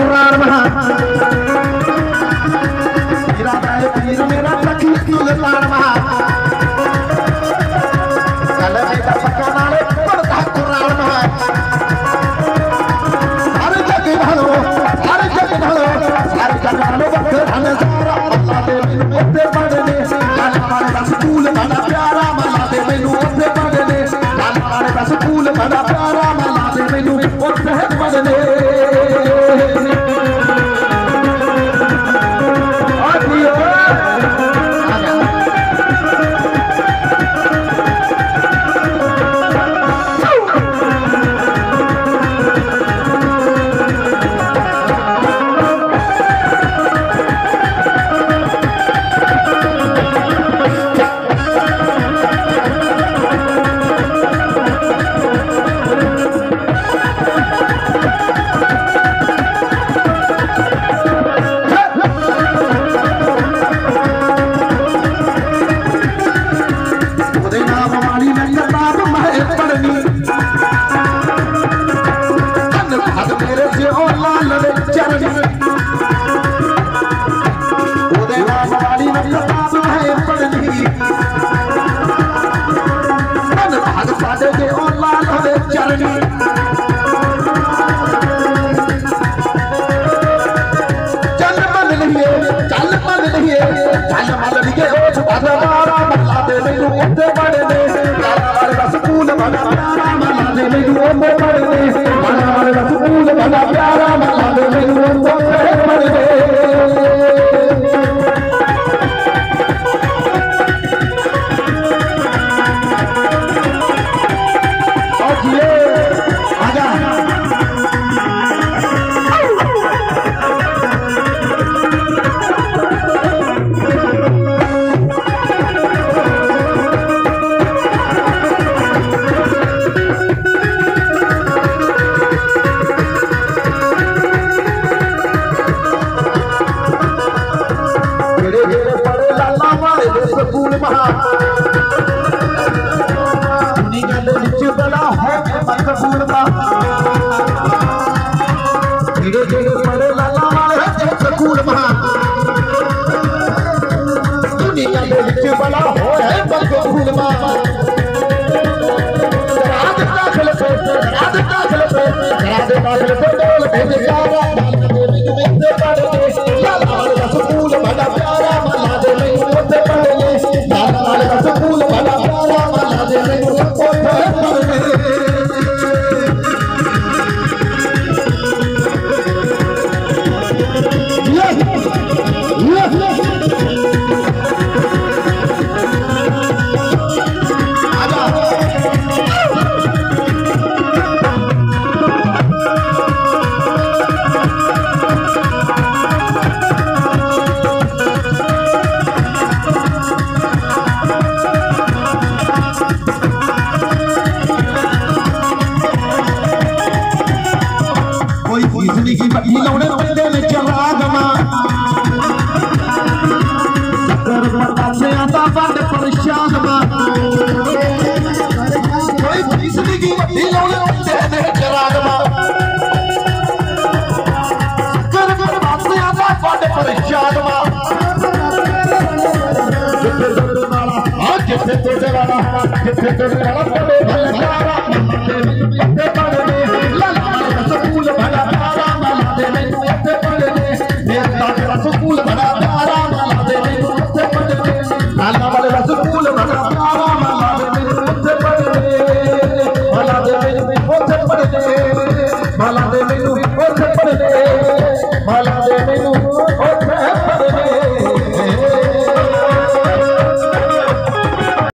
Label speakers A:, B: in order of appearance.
A: कुरान महा मेरा दाए पीर मेरा लखी सुल्तान महा कल मेरा पक्का नाले पढ़ता कुरान महा हर जग ढलो वक्त धन सारा अल्लाह दे मैनू उत्ते पढ़ने गल पाने दा स्कूल बड़ा प्यारा मल्ला दे मैनू उत्ते पढ़ने गल पाने दा स्कूल बड़ा प्यारा मल्ला दे मैनू उत्ते पढ़ने माला दे मैनू